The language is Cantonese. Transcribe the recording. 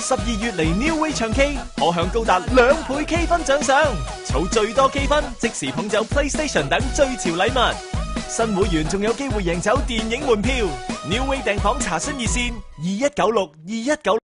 12月嚟 New Way 唱 K， 可享高達2倍 K 分獎賞，儲最多 K 分，即時捧走 PlayStation 等最潮禮物。新會員仲有機會贏走電影門票。New Way 訂房查詢熱線21962196。